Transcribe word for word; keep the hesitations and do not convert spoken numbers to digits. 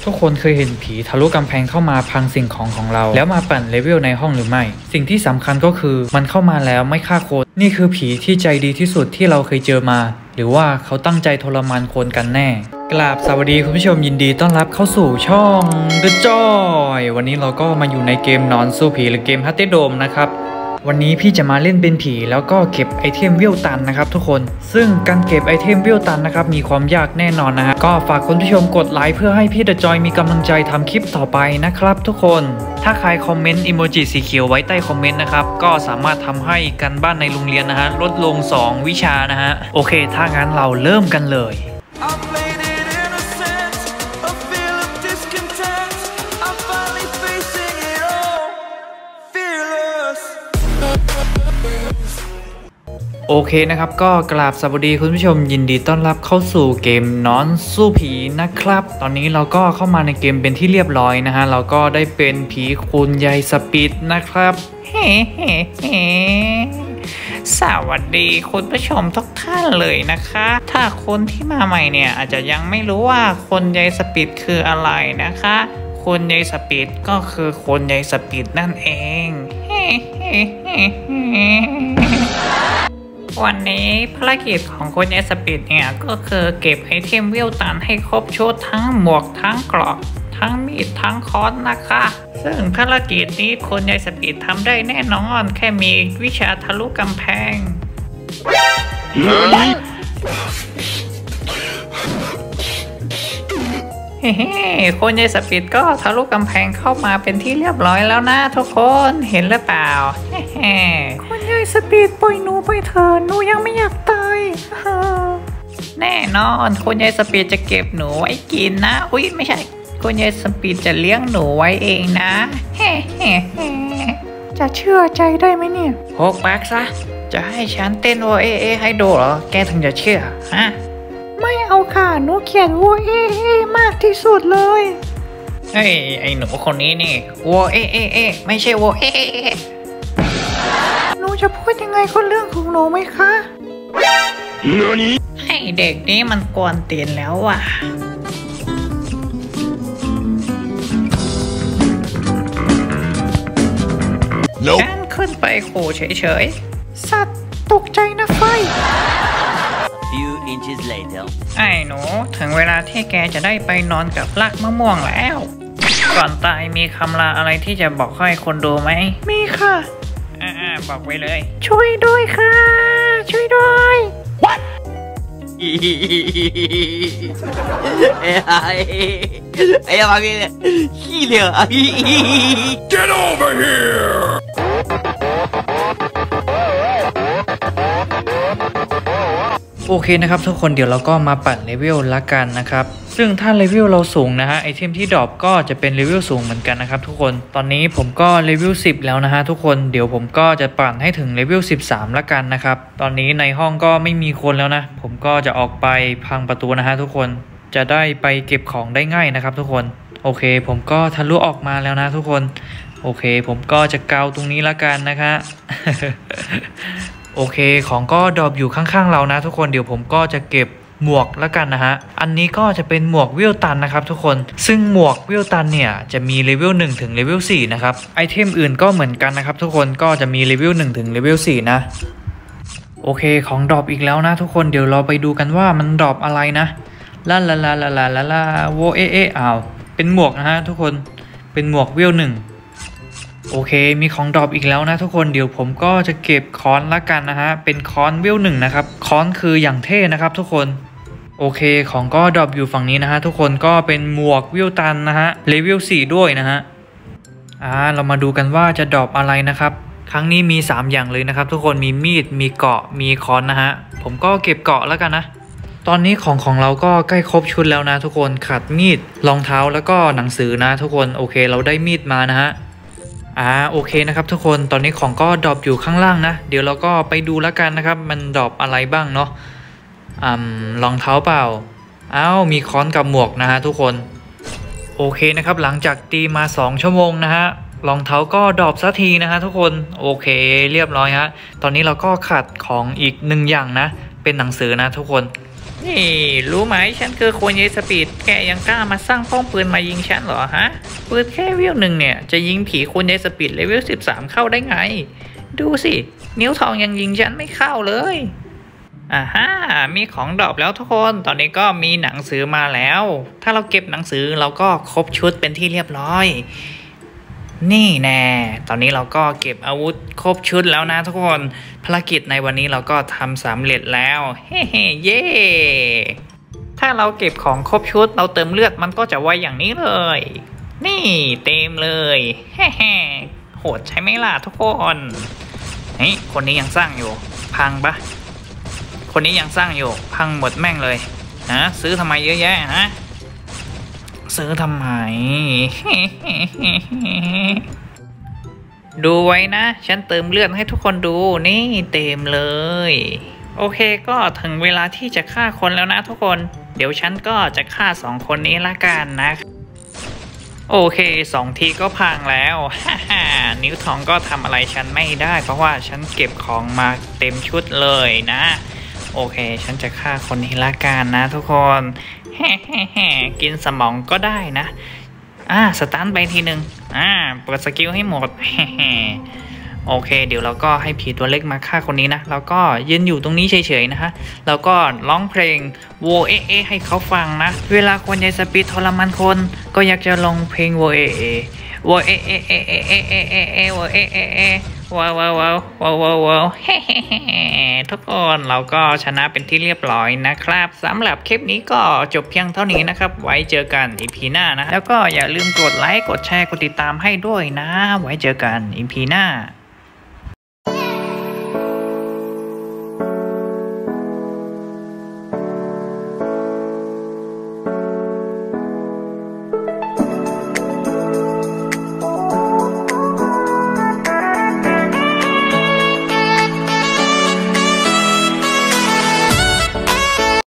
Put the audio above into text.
ทุกคนเคยเห็นผีทะลุกำแพงเข้ามาพังสิ่งของของเราแล้วมาปั่นเลเวลในห้องหรือไม่สิ่งที่สำคัญก็คือมันเข้ามาแล้วไม่ฆ่าคนนี่คือผีที่ใจดีที่สุดที่เราเคยเจอมาหรือว่าเขาตั้งใจทรมานคนกันแน่กราบสวัสดีคุณผู้ชมยินดีต้อนรับเข้าสู่ช่อง The Joy วันนี้เราก็มาอยู่ในเกมนอนสู้ผีหรือเกม Haunted Dome นะครับวันนี้พี่จะมาเล่นเป็นผีแล้วก็เก็บไอเทมเวลตันนะครับทุกคนซึ่งการเก็บไอเทมเวลตันนะครับมีความยากแน่นอนนะฮะก็ฝากคุณผู้ชมกดไลค์เพื่อให้พี่ The Joy มีกำลังใจทำคลิปต่อไปนะครับทุกคนถ้าใครคอมเมนต์อิโมจิสีเขียวไว้ใต้คอมเมนต์นะครับก็สามารถทำให้การบ้านในโรงเรียนนะฮะลดลงสองวิชานะฮะโอเคถ้างั้นเราเริ่มกันเลยโอเคนะครับก็กราบสวัสดีคุณผู้ชมยินดีต้อนรับเข้าสู่เกมนอนสู้ผีนะครับตอนนี้เราก็เข้ามาในเกมเป็นที่เรียบร้อยนะฮะเราก็ได้เป็นผีคุณยายสปีดนะครับเฮ้เฮ้เฮ้สวัสดีคุณผู้ชมทุกท่านเลยนะคะถ้าคนที่มาใหม่เนี่ยอาจจะยังไม่รู้ว่าคนยายสปีดคืออะไรนะคะคนยายสปีดก็คือคนยายสปีดนั่นเองเฮ้เฮ้เฮ้เฮ้วันนี้ภารกิจของคุณยายสปีดเนี่ยก็คือเก็บไอเทมเวลตันให้ครบชุดทั้งหมวกทั้งเกราะทั้งมีดทั้งค้อนนะคะซึ่งภารกิจนี้คุณยายสปีดทำได้แน่นอนแค่มีวิชาทะลุกำแพงเฮ้คุณยายสปีดก็ทะลุกำแพงเข้ามาเป็นที่เรียบร้อยแล้วนะทุกคนเห็นหรือเปล่าเฮ้คุณยายสปีดปล่อยหนูไปเถอะหนูยังไม่อยากตายแน่นอนคุณยายสปีดจะเก็บหนูไว้กินนะอุ๊ยไม่ใช่คุณยายสปีดจะเลี้ยงหนูไว้เองนะเฮ้จะเชื่อใจได้ไหมเนี่ยโฮกปากซะจะให้ฉันเต้นโอเอเอให้ดูเหรอแกถึงจะเชื่อฮะไม่เอาค่ะหนูเขียนวัวเอเอมากที่สุดเลยเฮ้ยไอ้หนูคนนี้นี่วัวเอเอเอไม่ใช่วัวเอเอเอหนูจะพูดยังไงก็เรื่องของหนูไหมคะให้เด็กนี้มันกวนตีนแล้วว่ะการขึ้นไปขู่เฉยๆสัตว์ตกใจนะไฟ Few inches later ไอ้หนูถึงเวลาที่แกจะได้ไปนอนกับรากมะม่วงแล้วก่อนตายมีคำลาอะไรที่จะบอกให้คนดูไหมมีค่ะอ่าบอกไว้เลยช่วยด้วยค่ะช่วยด้วย What ไอ้ไอ้ไอ้มาพี่เนี่ยขี้เหลือ Get over here โอเคนะครับทุกคนเดี๋ยวเราก็มาปั่นเลเวลละกันนะครับซึ่งถ้าเลเวลเราสูงนะฮะไอเทมที่ดรอปก็จะเป็นเลเวลสูงเหมือนกันนะครับทุกคนตอนนี้ผมก็เลเวลสิบแล้วนะฮะทุกคนเดี๋ยวผมก็จะปั่นให้ถึงเลเวลสิบสามละกันนะครับตอนนี้ในห้องก็ไม่มีคนแล้วนะผมก็จะออกไปพังประตูนะฮะทุกคนจะได้ไปเก็บของได้ง่ายนะครับทุกคนโอเคผมก็ทะลุออกมาแล้วนะทุกคนโอเคผมก็จะเกาตรงนี้ละกันนะคะ โอเคของก็ดรอปอยู่ข้างๆเรานะทุกคนเดี๋ยวผมก็จะเก็บหมวกแล้วกันนะฮะอันนี้ก็จะเป็นหมวกเวลตันนะครับทุกคนซึ่งหมวกเวลตันเนี่ยจะมีเลเวลหนึ่งถึงเลเวลสี่นะครับไอเทมอื่นก็เหมือนกันนะครับทุกคนก็จะมีเลเวลหนึ่งถึงเลเวลสี่นะโอเคของดรอปอีกแล้วนะทุกคนเดี๋ยวเราไปดูกันว่ามันดรอปอะไรนะลาลาลาลาลาลาลาโวเอเออ้าวเป็นหมวกนะฮะทุกคนเป็นหมวกเวลหนึ่งโอเคมีของดรอปอีกแล้วนะทุกคนเดี๋ยวผมก็จะเก็บค้อนละกันนะฮะเป็นค้อนเวลหนึ่งนะครับค้อนคืออย่างเท่นะครับทุกคนโอเคของก็ดรอปอยู่ฝั่งนี้นะฮะทุกคนก็เป็นหมวกเวลตันนะฮะเลเวลสี่ด้วยนะฮะอ่าเรามาดูกันว่าจะดรอปอะไรนะครับครั้งนี้มีสามอย่างเลยนะครับทุกคนมีมีดมีเกราะมีค้อนนะฮะผมก็เก็บเกราะแล้วกันนะตอนนี้ของของเราก็ใกล้ครบชุดแล้วนะทุกคนขาดมีดรองเท้าแล้วก็หนังสือนะทุกคนโอเคเราได้มีดมานะฮะอ่าโอเคนะครับทุกคนตอนนี้ของก็ดรอปอยู่ข้างล่างนะเดี๋ยวเราก็ไปดูแล้วกันนะครับมันดรอปอะไรบ้างเนาะอ่ารองเท้าเปล่าอ้าวมีค้อนกับหมวกนะฮะทุกคนโอเคนะครับหลังจากตีมาสองชั่วโมงนะฮะรองเท้าก็ดรอปสักทีนะฮะทุกคนโอเคเรียบร้อยฮะตอนนี้เราก็ขาดของอีกหนึ่งอย่างนะเป็นหนังสือนะทุกคนนี่รู้ไหมฉันคือโคนยายสปีดแกยังกล้ามาสร้างป้อมปืนมายิงฉันเหรอฮะปืนแค่วิวหนึ่งเนี่ยจะยิงผีโคนยายสปีดเลเวลสิบสามเข้าได้ไงดูสินิ้วทองยังยิงฉันไม่เข้าเลยอ่าฮะมีของดรอปแล้วทุกคนตอนนี้ก็มีหนังสือมาแล้วถ้าเราเก็บหนังสือเราก็ครบชุดเป็นที่เรียบร้อยนี่แน่ตอนนี้เราก็เก็บอาวุธครบชุดแล้วนะทุกคนภารกิจในวันนี้เราก็ทำสำเร็จแล้วเฮ้เย่ถ้าเราเก็บของครบชุดเราเติมเลือดมันก็จะไวอย่างนี้เลยนี่เต็มเลยเฮ้โหดใช่ไหมล่ะทุกคนนี่คนนี้ยังสร้างอยู่พังปะคนนี้ยังสร้างอยู่พังหมดแม่งเลยนะซื้อทำไมเยอะแยะฮะซื้อทำไม ดูไว้นะฉันเติมเลือดให้ทุกคนดูนี่เต็มเลยโอเคก็ถึงเวลาที่จะฆ่าคนแล้วนะทุกคนเดี๋ยวฉันก็จะฆ่าสองคนนี้ละกันนะโอเคสองทีก็พังแล้วฮ่าฮ่านิ้วทองก็ทำอะไรฉันไม่ได้เพราะว่าฉันเก็บของมาเต็มชุดเลยนะโอเคฉันจะฆ่าคนนี้ละกันนะทุกคนแฮ่แฮ่แฮ่กินสมองก็ได้นะอ่าสตันไปทีหนึ่งอ่าเปิดสกิลให้หมดแฮ่แฮ่โอเคเดี๋ยวเราก็ให้ผีตัวเล็กมาฆ่าคนนี้นะแล้วก็ยืนอยู่ตรงนี้เฉยๆนะฮะแล้วก็ร้องเพลงโวเอเอให้เขาฟังนะเวลาคนยายสปีดทรมานคนก็อยากจะลองเพลงโวเอเอโวเอเอเอเอเอเอเอเอโวเอเอเอว้าวว้าวว้าวว้าวว้าวว้าวเฮ้ทุกคนเราก็ชนะเป็นที่เรียบร้อยนะครับสำหรับคลิปนี้ก็จบเพียงเท่านี้นะครับไว้เจอกันอีพีหน้านะแล้วก็อย่าลืมกดไลค์กดแชร์กดติดตามให้ด้วยนะไว้เจอกันอีพีหน้า